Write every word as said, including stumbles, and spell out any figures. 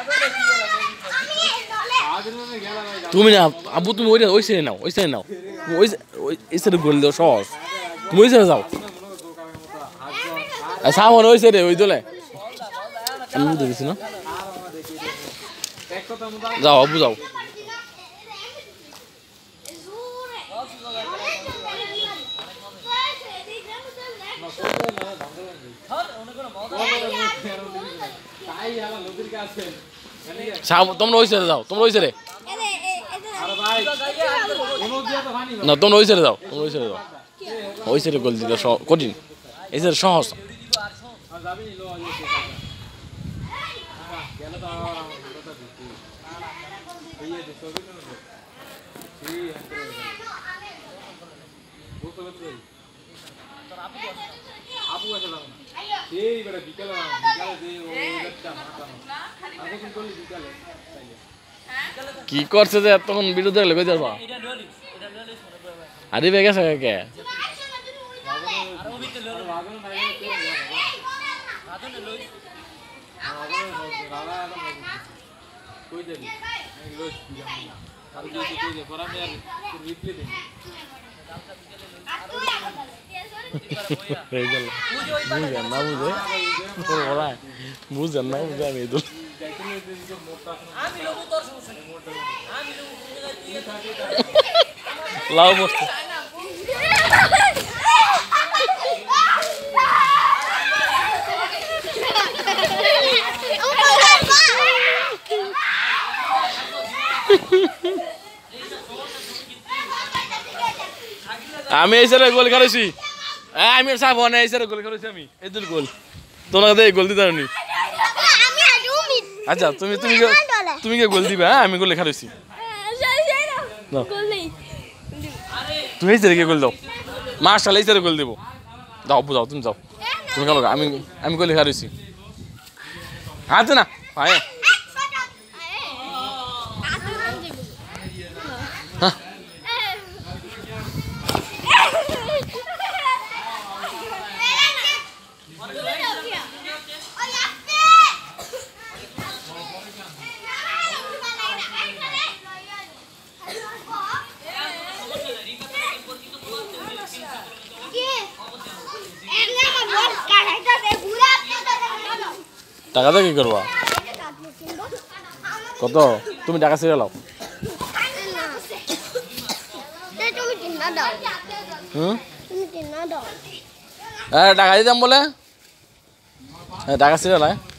তুমি না আব্বু তুমি ওই ওই সাইডে নাও ওই সাইডে নাও ওই এই সাইডে গোল দাও সহজ তুমি ওই সাইডে যাও সামন ওই সাইডে ওই দলে আমি দেখছি না যাও আব্বু যাও তোমরা ওই সাইডে যাও তোমরা ওই সাইডে না তোমরা ওই সাইডে যাও তোমরা ওই সাইডে যাও ওই সাইডে গোল দিতে কঠিন এই সাইডে সহজ কি করছে যে তখন বিরুদ্ধে লেগে যাবা আরে বেগে গেছে কে বুঝেন না বুঝে বুঝেন না বুঝে আমি ইদুল লাভ করছে আমি এই সাইডে গোল খেলেছি আমি সাব না এই সাইডে গোল খেলেছি আমি ইদুল গোল তোমরা দে গোল দিতে পারনি আচ্ছা তুমি তুমি তুমি কে গোল দিবে হ্যাঁ আমি গোল খেলেছি তুমি এই সাইডে কে গোল দাও মাশাআল্লাহ এই সাইডে গোল দেবো দাও বুঝাও তুমি যাও তুমি খেলো আমি আমি গোল খেলেছি হাতে না ভাই হ্যাঁ টাকা দিয়ে কি করবা কত তুমি টাকা ছেড়ে লাও হ্যাঁ টাকা দিতাম বলে হ্যাঁ টাকা ছেড়ে লাই